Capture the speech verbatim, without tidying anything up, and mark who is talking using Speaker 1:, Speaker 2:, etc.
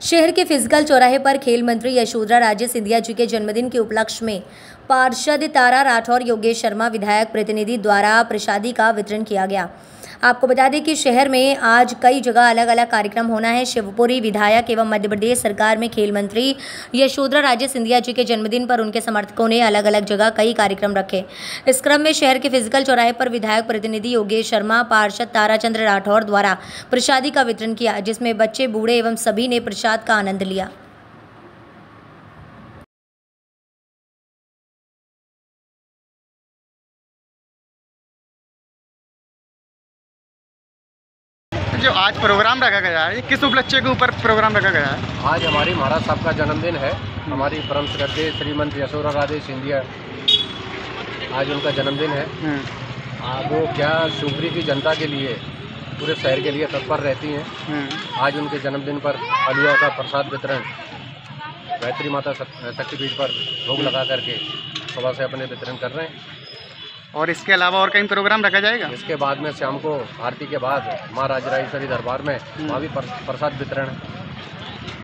Speaker 1: शहर के फिजिकल चौराहे पर खेल मंत्री यशोधरा राजे सिंधिया जी के जन्मदिन के उपलक्ष्य में पार्षद तारा राठौर, योगेश शर्मा विधायक प्रतिनिधि द्वारा प्रसादी का वितरण किया गया। आपको बता दें कि शहर में आज कई जगह अलग अलग कार्यक्रम होना है। शिवपुरी विधायक एवं मध्य प्रदेश सरकार में खेल मंत्री यशोधरा राजे सिंधिया जी के जन्मदिन पर उनके समर्थकों ने अलग अलग जगह कई कार्यक्रम रखे। इस क्रम में शहर के फिजिकल चौराहे पर विधायक प्रतिनिधि योगेश शर्मा, पार्षद ताराचंद्र राठौर द्वारा प्रसादी का वितरण किया, जिसमें बच्चे, बूढ़े एवं सभी ने प्रसाद का आनंद लिया।
Speaker 2: जो आज प्रोग्राम रखा गया है, किस उपलक्ष्य के ऊपर प्रोग्राम रखा गया है?
Speaker 3: आज हमारी महाराज साहब का जन्मदिन है। हमारी परम श्रद्धेय श्रीमंत यशोधरा राजे सिंधिया, आज उनका जन्मदिन है। वो क्या शिवपुरी की जनता के लिए, पूरे शहर के लिए तत्पर रहती हैं। आज उनके जन्मदिन पर हलवा का प्रसाद वितरण गायत्री माता शक्तिपीठ पर भोग लगा करके सुबह से अपने वितरण कर रहे हैं।
Speaker 2: और इसके अलावा और कहीं प्रोग्राम रखा जाएगा?
Speaker 3: इसके बाद में शाम को आरती के बाद माँ राजराजेश्वरी दरबार में वहाँ भी प्रसाद वितरण है।